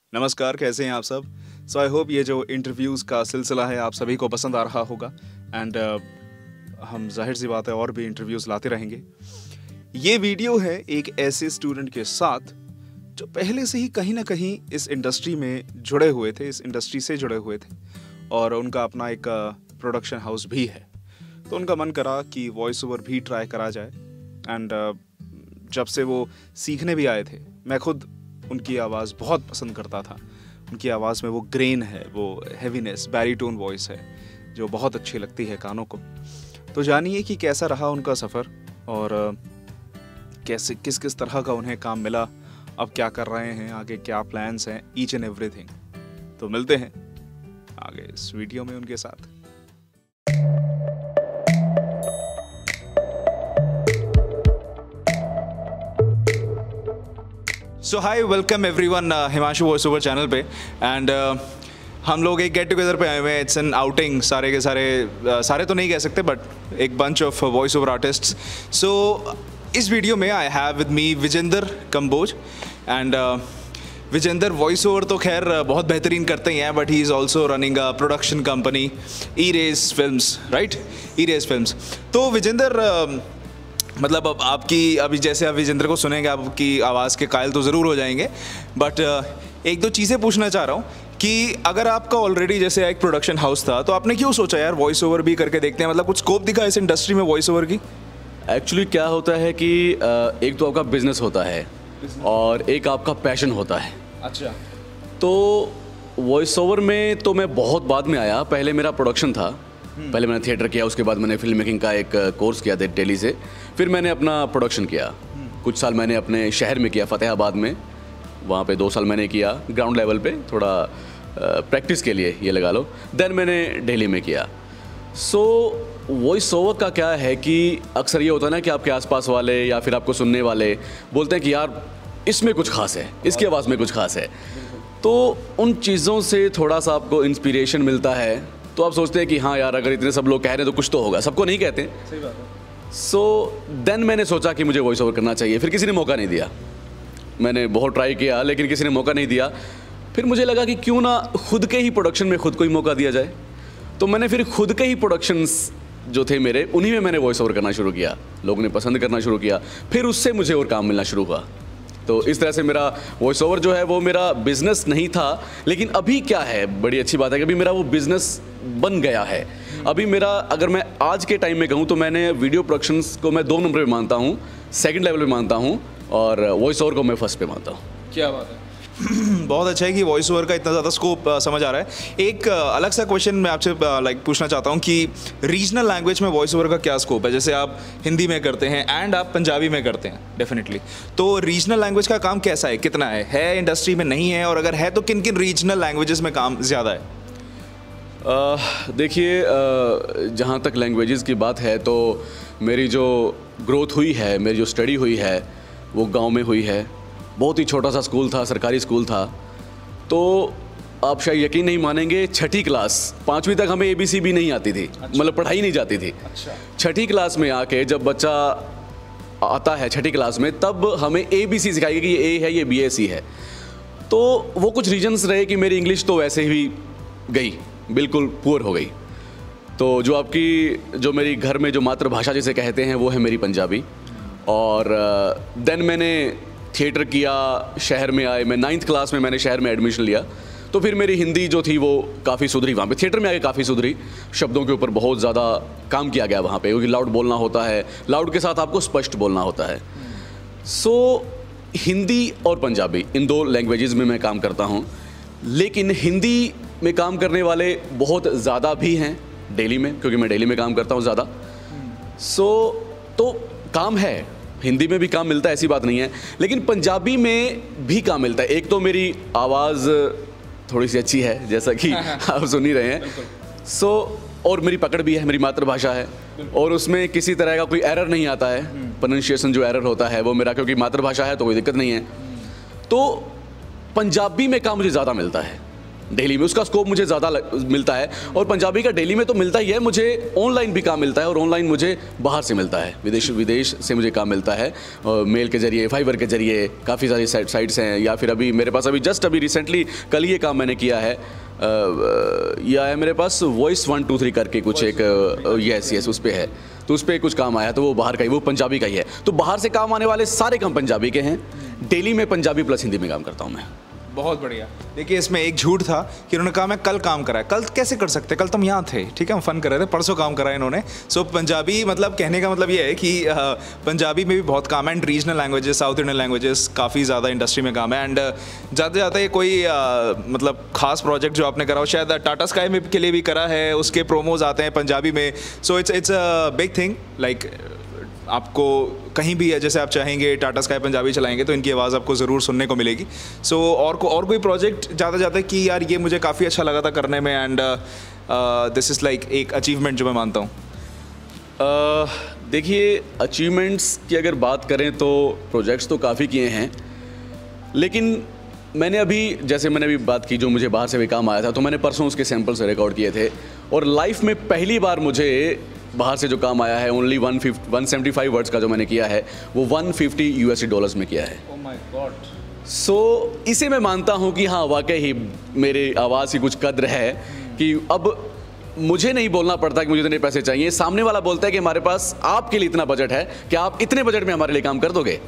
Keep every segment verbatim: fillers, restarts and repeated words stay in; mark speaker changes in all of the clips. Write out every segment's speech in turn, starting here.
Speaker 1: नमस्कार, कैसे हैं आप सब। सो आई होप ये जो इंटरव्यूज़ का सिलसिला है आप सभी को पसंद आ रहा होगा एंड uh, हम जाहिर सी बात है और भी इंटरव्यूज़ लाते रहेंगे। ये वीडियो है एक ऐसे स्टूडेंट के साथ जो पहले से ही कहीं ना कहीं इस इंडस्ट्री में जुड़े हुए थे, इस इंडस्ट्री से जुड़े हुए थे और उनका अपना एक प्रोडक्शन uh, हाउस भी है। तो उनका मन करा कि वॉइस ओवर भी ट्राई करा जाए एंड uh, जब से वो सीखने भी आए थे, मैं खुद उनकी आवाज़ बहुत पसंद करता था। उनकी आवाज़ में वो ग्रेन है, वो हैवीनेस, बैरीटोन वॉइस है जो बहुत अच्छी लगती है कानों को। तो जानिए कि कैसा रहा उनका सफ़र और कैसे किस किस तरह का उन्हें काम मिला, अब क्या कर रहे हैं, आगे क्या प्लान्स हैं, ईच एंड एवरीथिंग। तो मिलते हैं आगे इस वीडियो में उनके साथ। So hi, welcome everyone Himanshu voice over channel पे एंड uh, हम लोग एक गेट टुगेदर पे आए हुए हैं। इट्स एन आउटिंग, सारे के सारे uh, सारे तो नहीं कह सकते बट एक bunch of voice over artists. So इस वीडियो में I have with me Vijender Kamboj and Vijender voice over तो खैर बहुत बेहतरीन करते ही हैं, but he is also running a production company E Rage Films, right, E Rage Films. तो विजेंदर uh, मतलब अब आपकी अभी जैसे आप विजेंद्र को सुनेंगे आपकी आवाज़ के कायल तो ज़रूर हो जाएंगे, बट एक दो चीज़ें पूछना चाह रहा हूँ कि अगर आपका ऑलरेडी जैसे एक प्रोडक्शन हाउस था तो आपने क्यों सोचा यार वॉइस ओवर भी करके देखते हैं, मतलब कुछ स्कोप दिखा इस इंडस्ट्री में वॉइस ओवर की?
Speaker 2: एक्चुअली क्या होता है कि एक तो आपका बिजनेस होता है और एक आपका पैशन होता है।
Speaker 1: अच्छा।
Speaker 2: तो वॉइस ओवर में तो मैं बहुत बाद में आया, पहले मेरा प्रोडक्शन था, पहले मैंने थिएटर किया, उसके बाद मैंने फिल्म मेकिंग का एक कोर्स किया था दिल्ली से, फिर मैंने अपना प्रोडक्शन किया। कुछ साल मैंने अपने शहर में किया, फतेहाबाद में, वहाँ पे दो साल मैंने किया ग्राउंड लेवल पे, थोड़ा प्रैक्टिस के लिए ये लगा लो। देन मैंने दिल्ली में किया। सो वॉइस ओवर का क्या है कि अक्सर ये होता है ना कि आपके आसपास वाले या फिर आपको सुनने वाले बोलते हैं कि यार इसमें कुछ खास है, इसकी आवाज़ में कुछ खास है। तो उन चीज़ों से थोड़ा सा आपको इंस्पिरेशन मिलता है, तो आप सोचते हैं कि हाँ यार अगर इतने सब लोग कह रहे हैं तो कुछ तो होगा, सबको नहीं कहते।
Speaker 1: सही बात है।
Speaker 2: सो देन मैंने सोचा कि मुझे वॉइस ओवर करना चाहिए, फिर किसी ने मौका नहीं दिया। मैंने बहुत ट्राई किया लेकिन किसी ने मौका नहीं दिया। फिर मुझे लगा कि क्यों ना खुद के ही प्रोडक्शन में खुद को ही मौका दिया जाए। तो मैंने फिर खुद के ही प्रोडक्शंस जो थे मेरे, उन्हीं में मैंने वॉइस ओवर करना शुरू किया, लोगों ने पसंद करना शुरू किया, फिर उससे मुझे और काम मिलना शुरू हुआ। तो इस तरह से मेरा वॉइस ओवर जो है वो मेरा बिज़नेस नहीं था, लेकिन अभी क्या है, बड़ी अच्छी बात है कि अभी मेरा वो बिज़नेस बन गया है। अभी मेरा, अगर मैं आज के टाइम में कहूँ तो मैंने वीडियो प्रोडक्शंस को मैं दो नंबर पे मानता हूँ, सेकंड लेवल पे मानता हूँ, और वॉइस ओवर को मैं फर्स्ट पे मानता हूँ।
Speaker 1: क्या बात है। बहुत अच्छा है कि वॉइस ओवर का इतना ज़्यादा स्कोप समझ आ रहा है। एक अलग सा क्वेश्चन मैं आपसे लाइक पूछना चाहता हूँ कि रीजनल लैंग्वेज में वॉइस ओवर का क्या स्कोप है? जैसे आप हिंदी में करते हैं एंड आप पंजाबी में करते हैं डेफिनेटली, तो रीजनल लैंग्वेज का काम कैसा है, कितना है है इंडस्ट्री में, नहीं है, और अगर है तो किन किन रीजनल लैंग्वेजेस में काम ज़्यादा है?
Speaker 2: uh, देखिए, uh, जहाँ तक लैंग्वेजेस की बात है तो मेरी जो ग्रोथ हुई है, मेरी जो स्टडी हुई है वो गाँव में हुई है। बहुत ही छोटा सा स्कूल था, सरकारी स्कूल था। तो आप शायद यकीन नहीं मानेंगे, छठी क्लास, पाँचवीं तक हमें एबीसी भी नहीं आती थी। अच्छा। मतलब पढ़ाई नहीं जाती थी।
Speaker 1: अच्छा।
Speaker 2: छठी क्लास में आके जब बच्चा आता है छठी क्लास में, तब हमें एबीसी सिखाई कि ये ए है, ये बी है, सी है। तो वो कुछ रीजन्स रहे कि मेरी इंग्लिश तो वैसे ही गई, बिल्कुल पुअर हो गई। तो जो आपकी जो मेरी घर में जो मातृभाषा जिसे कहते हैं वो है मेरी पंजाबी। और देन मैंने थिएटर किया, शहर में आए, मैं नाइन्थ क्लास में मैंने शहर में एडमिशन लिया, तो फिर मेरी हिंदी जो थी वो काफ़ी सुधरी, वहाँ पे थिएटर में आके काफ़ी सुधरी। शब्दों के ऊपर बहुत ज़्यादा काम किया गया वहाँ पे, क्योंकि लाउड बोलना होता है, लाउड के साथ आपको स्पष्ट बोलना होता है। सो so, हिंदी और पंजाबी इन दो लैंग्वेजेस में मैं काम करता हूँ, लेकिन हिंदी में काम करने वाले बहुत ज़्यादा भी हैं दिल्ली में, क्योंकि मैं दिल्ली में काम करता हूँ ज़्यादा। सो so, तो काम है, हिंदी में भी काम मिलता है, ऐसी बात नहीं है, लेकिन पंजाबी में भी काम मिलता है। एक तो मेरी आवाज़ थोड़ी सी अच्छी है, जैसा कि आप सुन ही रहे हैं। सो so, और मेरी पकड़ भी है, मेरी मातृभाषा है, और उसमें किसी तरह का कोई एरर नहीं आता है। प्रोनाउंसिएशन जो एरर होता है वो मेरा, क्योंकि मातृभाषा है तो कोई दिक्कत नहीं है। तो पंजाबी में काम मुझे ज़्यादा मिलता है, दिल्ली में, उसका स्कोप मुझे ज़्यादा मिलता है। और पंजाबी का दिल्ली में तो मिलता ही है, मुझे ऑनलाइन भी काम मिलता है और ऑनलाइन मुझे बाहर से मिलता है, विदेश विदेश से मुझे काम मिलता है, मेल के जरिए, फाइवर के जरिए, काफ़ी सारी साइट्स हैं, या फिर अभी मेरे पास अभी जस्ट अभी रिसेंटली कल ये काम मैंने किया है, या है मेरे पास वॉइस वन टू थ्री करके कुछ एक, यस यस उस पर है, तो उस पर कुछ काम आया, तो वो बाहर का ही, वो पंजाबी का ही है। तो बाहर से काम आने वाले सारे काम पंजाबी के हैं। डेली में पंजाबी प्लस हिंदी में काम करता हूँ मैं।
Speaker 1: बहुत बढ़िया। देखिए इसमें एक झूठ था कि उन्होंने कहा मैं कल काम करा है। कल कैसे कर सकते, कल तुम यहाँ थे, ठीक है, हम फन कर रहे थे, परसों काम करा है इन्होंने। सो so, पंजाबी मतलब कहने का मतलब ये है कि uh, पंजाबी में भी बहुत काम है, and regional languages, South Indian languages काफ़ी ज़्यादा इंडस्ट्री में काम है। एंड uh, जाते जाते कोई uh, मतलब खास प्रोजेक्ट जो आपने करा हो, शायद टाटा स्काई में के लिए भी करा है, उसके प्रोमोज आते हैं पंजाबी में। So it's it's a big thing, like आपको कहीं भी है, जैसे आप चाहेंगे टाटा स्काई पंजाबी चलाएंगे तो इनकी आवाज़ आपको ज़रूर सुनने को मिलेगी। सो so, और को और कोई प्रोजेक्ट जाते जाते कि यार ये मुझे काफ़ी अच्छा लगा था करने में, एंड दिस इज़ लाइक एक अचीवमेंट जो मैं मानता हूँ।
Speaker 2: uh, देखिए अचीवमेंट्स की अगर बात करें तो प्रोजेक्ट्स तो काफ़ी किए हैं, लेकिन मैंने अभी, जैसे मैंने अभी बात की जो मुझे बाहर से भी काम आया था, तो मैंने परसों उसके सैम्पल्स रिकॉर्ड किए थे, और लाइफ में पहली बार मुझे बाहर से जो काम आया है, only one fifty one seventy five words का जो मैंने किया है, वो वन फिफ्टी यूएसडी डॉलर्स में किया है।
Speaker 1: Oh my God.
Speaker 2: सो इसे मैं मानता हूँ कि हाँ वाकई ही मेरे आवाज़ की कुछ कद्र है, कि अब मुझे नहीं बोलना पड़ता कि मुझे इतने पैसे चाहिए, सामने वाला बोलता है कि हमारे पास आपके लिए इतना बजट है कि आप इतने बजट में हमारे लिए काम कर दोगे।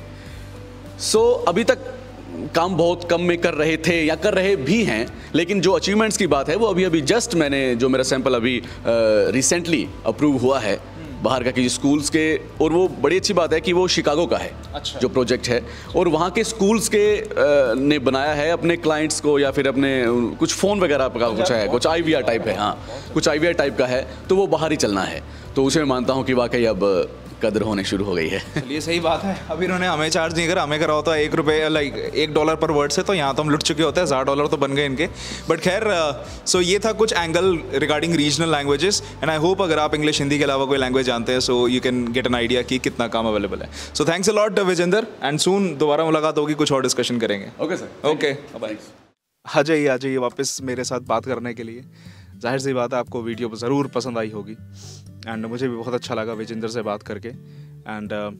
Speaker 2: सो so, अभी तक काम बहुत कम में कर रहे थे या कर रहे भी हैं, लेकिन जो अचीवमेंट्स की बात है वो अभी अभी जस्ट मैंने, जो मेरा सैंपल अभी रिसेंटली अप्रूव हुआ है बाहर का, कि स्कूल्स के, और वो बड़ी अच्छी बात है कि वो शिकागो का है। अच्छा। जो प्रोजेक्ट है, और वहाँ के स्कूल्स के आ, ने बनाया है अपने क्लाइंट्स को, या फिर अपने कुछ फ़ोन वगैरह का कुछ है, कुछ आई वी आर टाइप है, हाँ कुछ आई वी आर टाइप का है, तो वो बाहर ही चलना है। तो उसे मैं मानता हूँ कि वाकई अब कदर होने शुरू हो गई है।
Speaker 1: चलिए सही बात है। अभी इन्होंने हमें चार्ज नहीं करा, हमें करा होता है एक रुपये, लाइक एक डॉलर पर वर्ड से, तो यहाँ तो हम लुट चुके होते हैं, हज़ार डॉलर तो बन गए इनके। बट खैर, सो ये था कुछ angle regarding regional languages, and I hope अगर आप इंग्लिश हिंदी के अलावा कोई लैंग्वेज जानते हैं, so you can get an idea कि कितना काम अवेलेबल है। So thanks a lot Vijender, and soon दोबारा मुलाकात होगी, कुछ और डिस्कशन करेंगे।
Speaker 2: Okay sir,
Speaker 1: okay bye. आ जाइए आ जाइए वापस मेरे साथ बात करने के लिए। जाहिर सी बात है आपको वीडियो ज़रूर पसंद आई होगी, एंड मुझे भी बहुत अच्छा लगा विजेंदर से बात करके। एंड uh,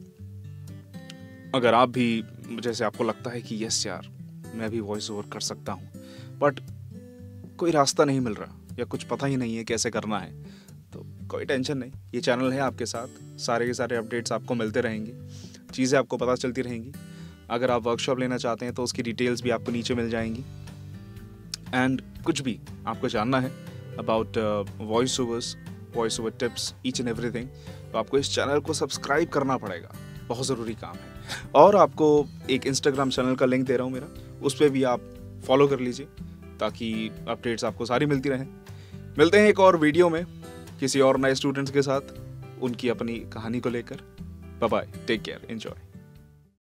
Speaker 1: अगर आप भी, जैसे आपको लगता है कि यस यार मैं भी वॉइस ओवर कर सकता हूँ, बट कोई रास्ता नहीं मिल रहा या कुछ पता ही नहीं है कैसे करना है, तो कोई टेंशन नहीं, ये चैनल है आपके साथ, सारे के सारे अपडेट्स आपको मिलते रहेंगे, चीज़ें आपको पता चलती रहेंगी। अगर आप वर्कशॉप लेना चाहते हैं तो उसकी डिटेल्स भी आपको नीचे मिल जाएंगी। एंड कुछ भी आपको जानना है about voice overs, voice over tips, each and everything, तो आपको इस चैनल को सब्सक्राइब करना पड़ेगा, बहुत ज़रूरी काम है। और आपको एक इंस्टाग्राम चैनल का लिंक दे रहा हूँ मेरा, उस पर भी आप फॉलो कर लीजिए ताकि अपडेट्स आपको सारी मिलती रहें। मिलते हैं एक और वीडियो में किसी और नए स्टूडेंट्स के साथ, उनकी अपनी कहानी को लेकर। Bye bye, take care, enjoy.